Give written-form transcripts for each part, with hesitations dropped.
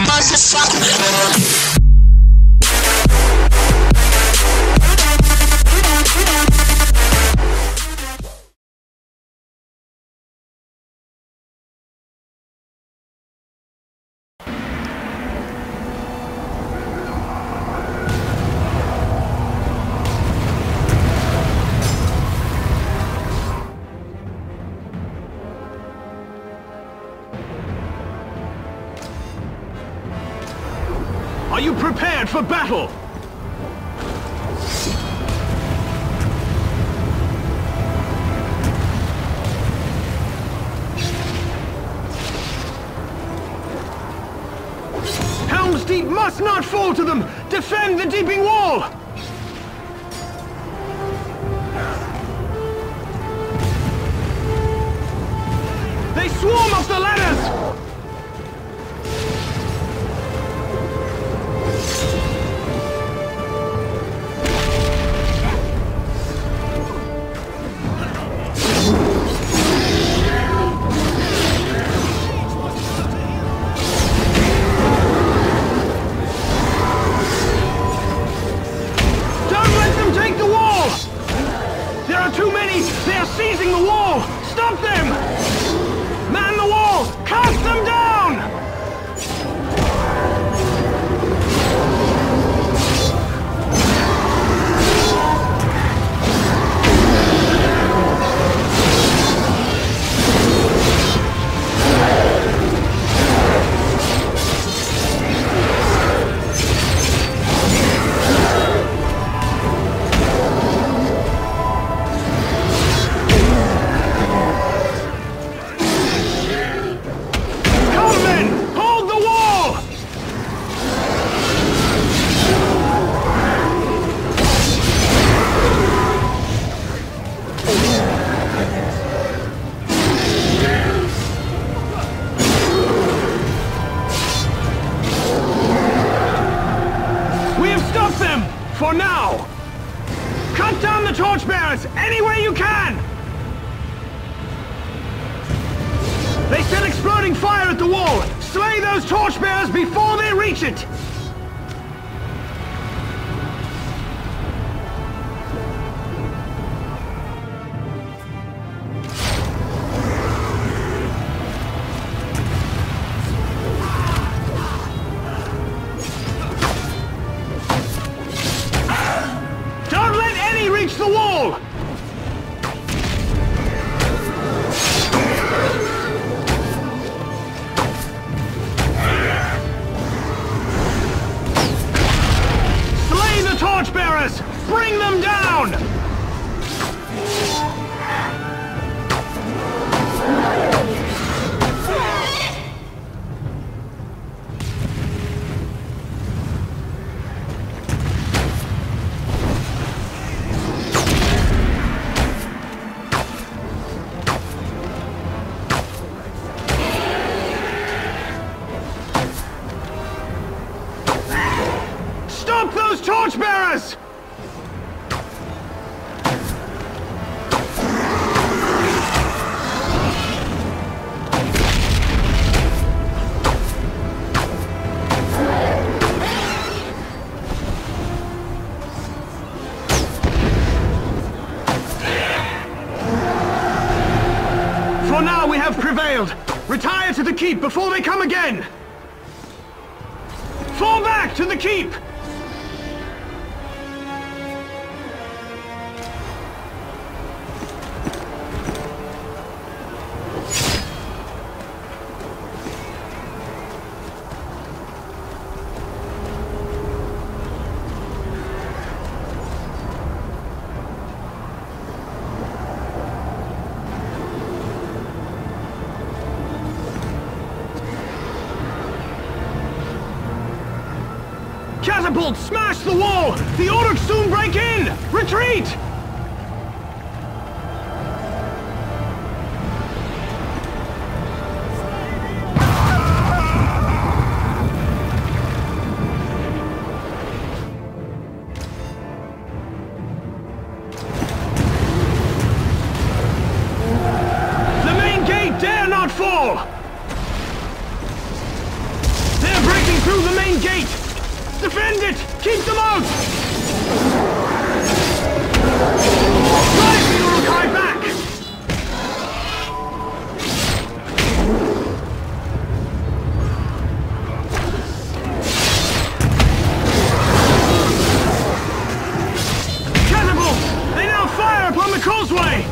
Are you prepared for battle? Helm's Deep must not fall to them! Defend the deeping wall! They swarm up the ladders! Too many! They are seizing the wall! Stop them! Man the wall! Cast them down! For now! Cut down the torchbearers any way you can! They set exploding fire at the wall! Slay those torchbearers before they reach it! Reach the wall! Slay the torchbearers! Bring them down! Stop those torchbearers! For now we have prevailed. Retire to the keep before they come again! Fall back to the keep! Catapult! Smash the wall! The Orcs soon break in! Retreat! The main gate dare not fall! They're breaking through Defend it! Keep them out! Drive the Urukai back! Catapults! They now fire upon the causeway!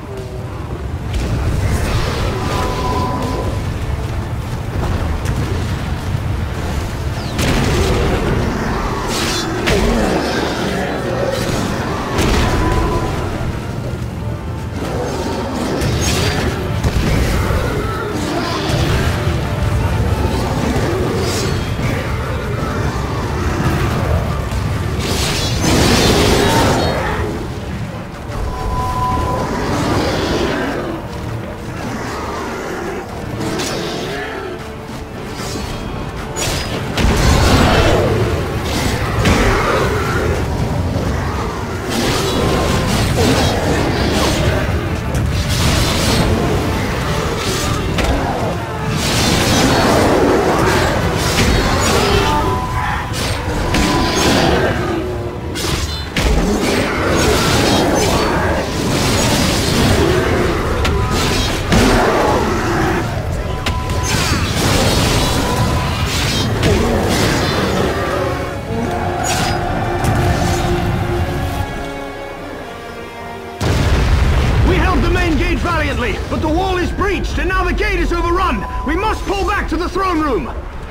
Valiantly, but the wall is breached and now the gate is overrun. We must pull back to the throne room.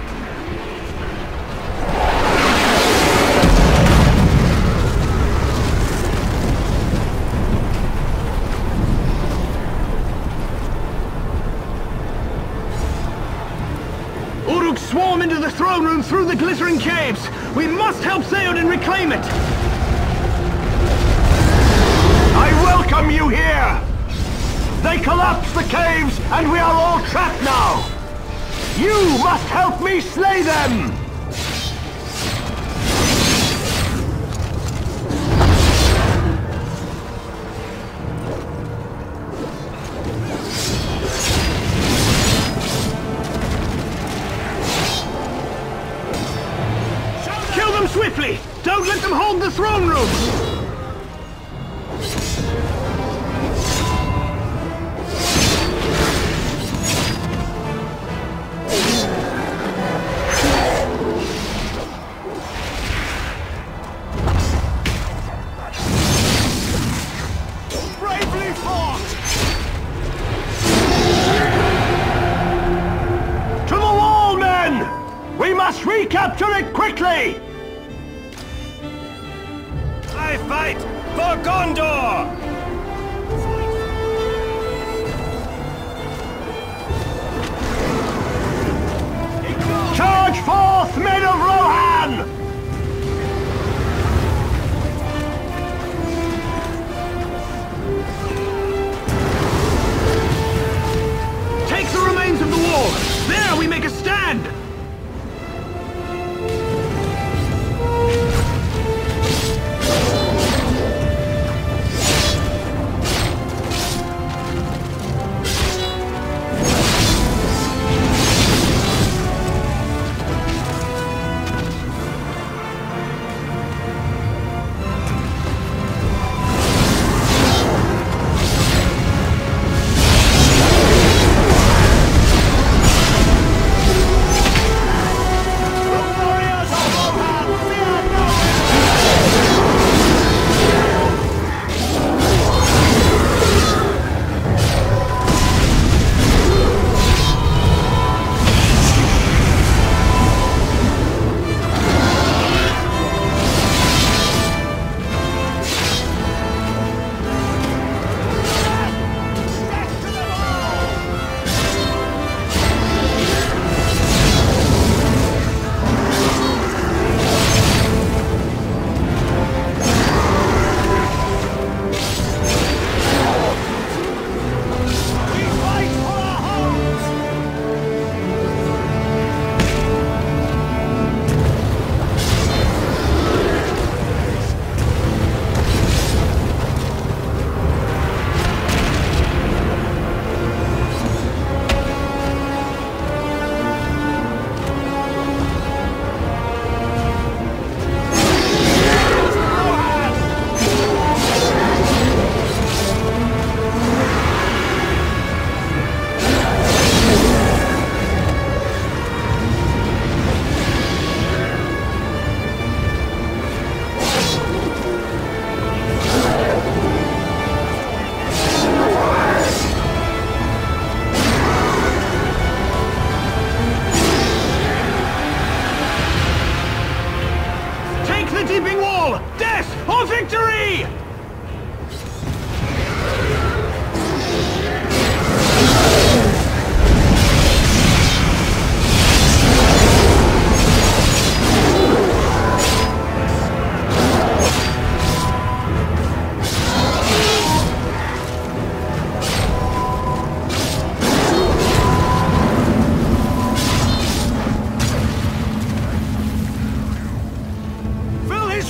Uruk swarm into the throne room through the glittering caves. We must help Theoden reclaim it. I welcome you here. They collapsed the caves, and we are all trapped now! You must help me slay them! Kill them swiftly! Don't let them hold the throne room! Recapture it quickly! I fight for Gondor! Charge forth, men of Rohan! Take the remains of the wall! There we make a stand!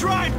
Strike!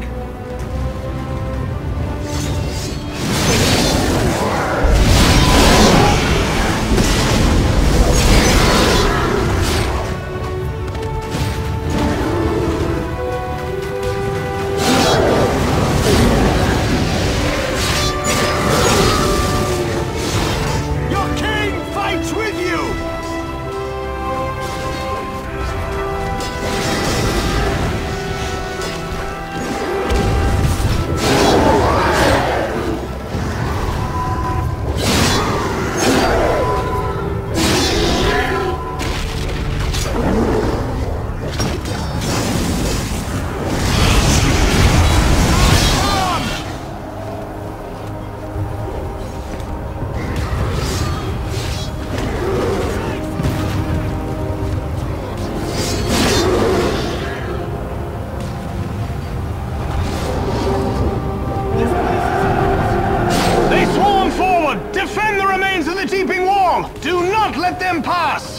Defend the remains of the Deeping Wall! Do not let them pass!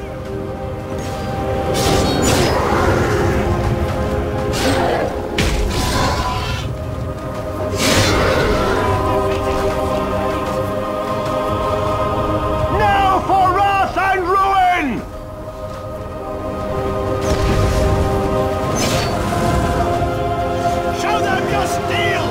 Now for wrath and ruin! Show them your steel!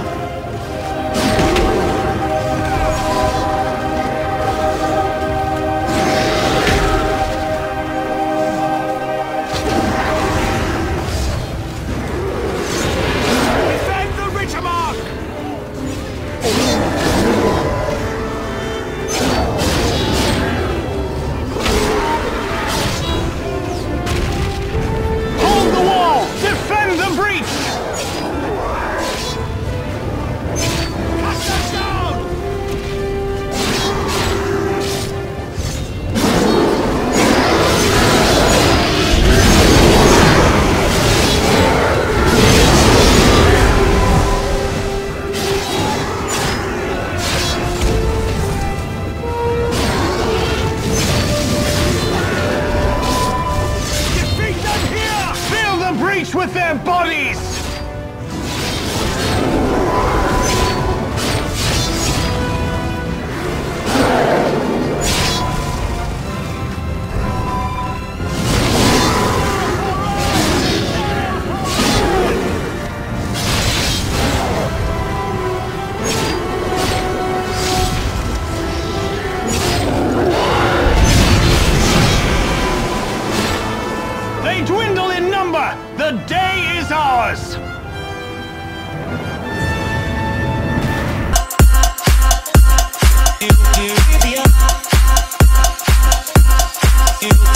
With their bodies! They dwindle in number! The day is ours! You